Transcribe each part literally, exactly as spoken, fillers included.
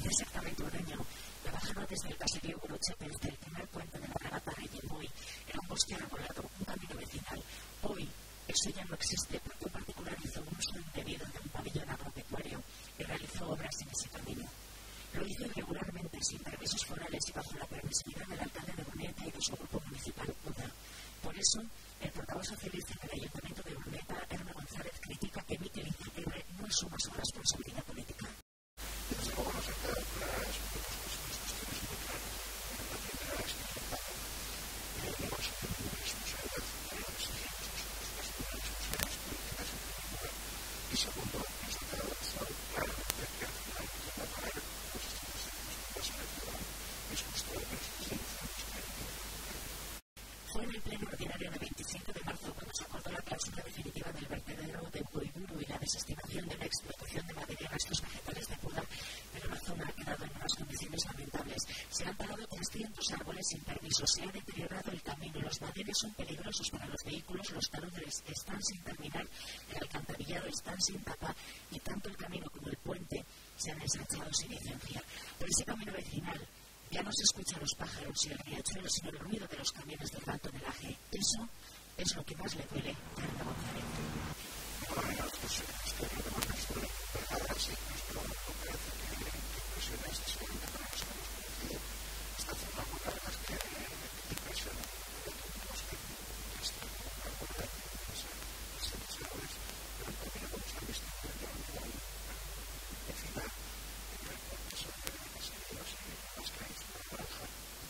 Hace exactamente un año, la bajada desde el caserío Guruchepe desde el primer puente de la regata Guillemoy era un bosque arbolado, un camino vecinal. Hoy, eso ya no existe porque un particular hizo un uso indebido de un pabellón agropecuario y realizó obras en ese camino. Lo hizo irregularmente, sin permisos forales y bajo la permisividad del alcalde de Urnieta y de su grupo municipal UDA. Por eso, el portavoz socialista del Ayuntamiento de Urnieta, Herme González, critica que Mikel Izaguirre no asuma su responsabilidad política. Desde luego nos han quedado claras dos cuestiones muy claras. La primera es que el no asumir una responsabilidad de lo que exigimos nosotros, las responsabilidades políticas en primer lugar. Y segundo, nos ha quedado claramente que al final de la carrera las instituciones públicas en el ciudadano es justo lo que nos instituciones que hay que Fue en el pleno ordinario de veinticinco de marzo cuando se acordó la cláusula definitiva del vertedero de Uruiduru y la desestimación de la explotación de madera y restos vegetales de poda, pero la zona ha quedado en unas condiciones lamentables. Se han talado trescientos árboles sin permiso, se ha deteriorado el camino, los maderos son peligrosos para los vehículos, los taludes están sin terminar, el alcantarillado están sin tapa y tanto el camino como el puente se han ensanchado sin licencia. Por ese camino vecinal ya no se escuchan los pájaros y el riachuelo, sino el ruido de los camiones de gran tonelaje. Eso es lo que más le duele a Herme González. Bueno, pues es que lo que más nos duele, ahora sí, pero me parece que impresiona excesivamente para los que hemos conocido esta zona muy largas que impresiona. Tenemos que estar con una cualidad de las árboles, pero también como se ha visto en el camino vecinal, en el puente sobre las heridas y las calles de la granja,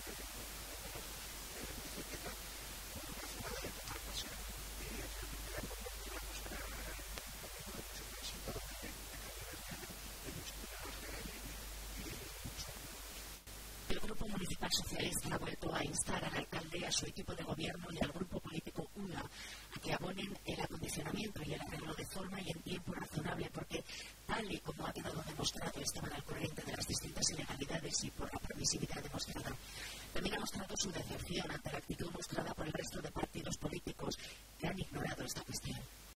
El Grupo Municipal Socialista ha vuelto a instar al alcalde, a su equipo de gobierno y al grupo político ULA a que abonen el acondicionamiento y el arreglo de forma y en tiempo razonable, porque tal y como ha quedado demostrado, estaban al corriente de las distintas ilegalidades y por la permisividad demostrada. También ha mostrado su decepción ante la actitud mostrada por el resto de partidos políticos que han ignorado esta cuestión.